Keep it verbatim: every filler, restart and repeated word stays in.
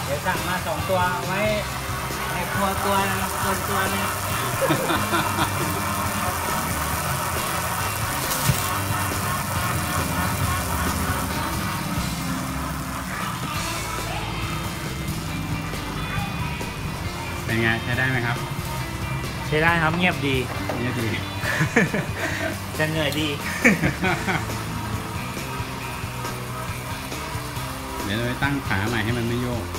ดี๋ยวสั่งมาสองตัวไว้ในครัวตัวคนตัวนึงเป็นไงใช้ได้ไหมครับใช้ได้ครับเงียบดีเงียบดีจะเหนื่อยดีเดี๋ยวเราไปตั้งขาใหม่ให้มันไม่โยก